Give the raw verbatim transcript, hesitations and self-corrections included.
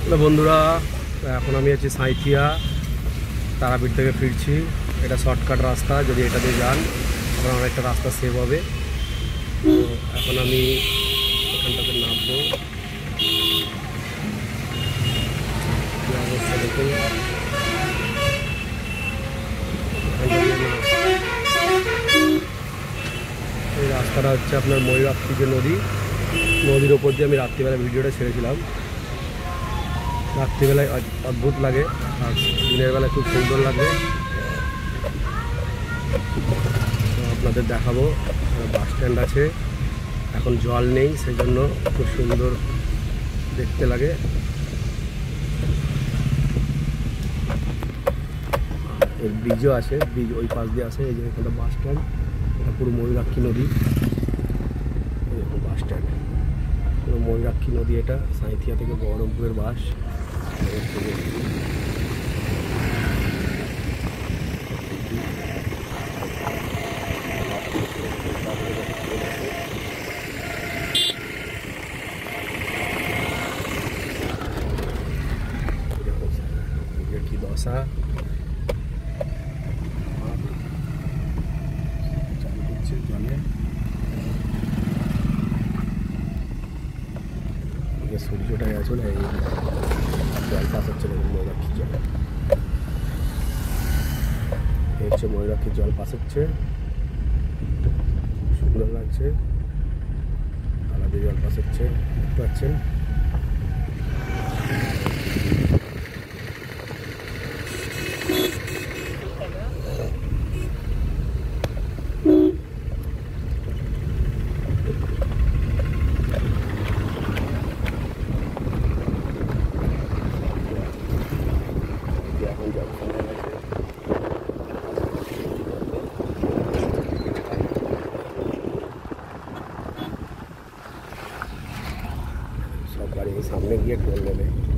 Hello বন্ধুরা, এখন আমি আছি সাঁইথিয়া তারাপীঠ থেকে ফিরছি। এটা শর্টকাট রাস্তা, যদি এটা দিয়ে যান আপনার অনেকটা রাস্তা সেভ হবে। তো এখন আমি এখানটাতে নামবো। অবস্থা দেখুন, এই রাস্তাটা হচ্ছে আপনার ময়ূরাক্ষী যে নদী, নদীর ওপর দিয়ে আমি রাত্রিবেলা ভিডিওটা ছেড়েছিলাম। রাত্রিবেলায় অদ্ভুত লাগে আর দিনের বেলায় খুব সুন্দর লাগবে। আপনাদের দেখাবো। বাস স্ট্যান্ড আছে, এখন জল নেই, সেই জন্য খুব সুন্দর দেখতে লাগে। এর ব্রিজও আছে, ব্রিজ ওই পাশ দিয়ে আছে। এই যে এখানটা বাস স্ট্যান্ড, এটা পুরো ময়ূরাক্ষী নদী। বাস স্ট্যান্ড পুরো ময়ূরাক্ষী নদী। এটা সাঁইথিয়া থেকে বহরমপুরের বাস। কি দশা, চালু করছে জলে। সূর্যটা গেছে না, এই জল পাস হচ্ছে না, ময়ূরাক্ষীর জল। এই হচ্ছে ময়ূরাক্ষীর জল পাস হচ্ছে, সুন্দর লাগছে। আলাদা জল পাস হচ্ছে, দেখতে পাচ্ছেন। সব গাড়ি সামনে গিয়ে টোল নেবে।